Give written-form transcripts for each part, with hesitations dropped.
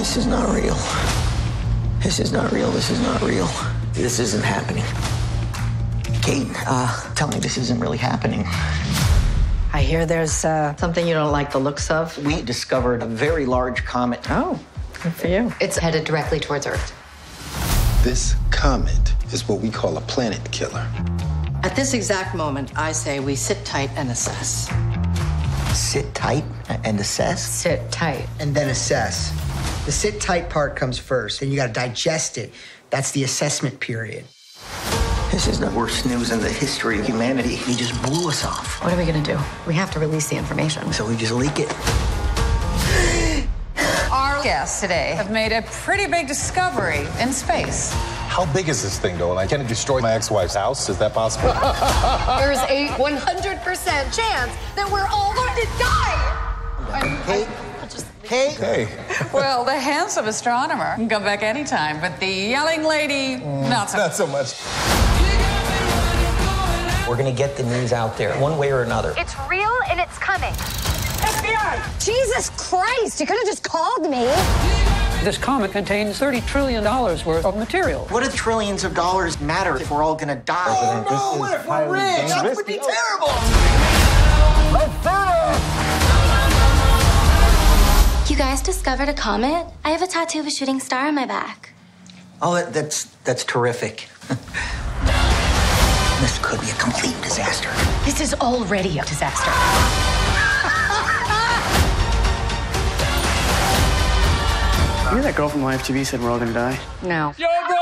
This is not real. This is not real. This is not real. This isn't happening. Kate, tell me this isn't really happening. I hear there's something you don't like the looks of. We discovered a very large comet. Oh, good for you. It's headed directly towards Earth. This comet is what we call a planet killer. At this exact moment, I say we sit tight and assess. Sit tight and assess? Sit tight. And then assess. The sit tight part comes first, then you gotta digest it. That's the assessment period. This is the worst news in the history of humanity. He just blew us off. What are we gonna do? We have to release the information. So we just leak it. Our guests today have made a pretty big discovery in space. How big is this thing, though? And can it destroy my ex-wife's house? Is that possible? There's a 100% chance that we're all going to die. Kate? Kate? Hey. Well, the handsome astronomer can come back anytime, but the yelling lady, not so Not so much. We're gonna get the news out there, one way or another. It's real and it's coming. FBI! Jesus Christ, you could have just called me. This comet contains $30 trillion worth of material. What do trillions of dollars matter if we're all gonna die? Oh, no, what if we're rich? That would be terrible! You guys discovered a comet? I have a tattoo of a shooting star on my back. Oh, that's terrific. This could be a complete disaster. This is already a disaster. You know that girl from Live TV said we're all gonna die? No.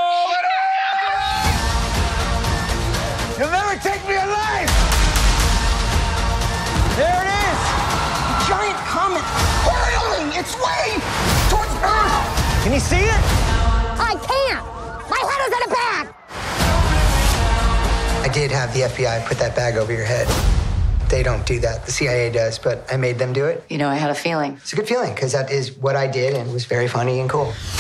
You'll never take me alive! There it is! A giant comet hurtling its way towards Earth! Can you see it? I can't. My head is in a bag. I did have the FBI put that bag over your head. They don't do that. The CIA does, but I made them do it. You know, I had a feeling. It's a good feeling, because that is what I did, and it was very funny and cool.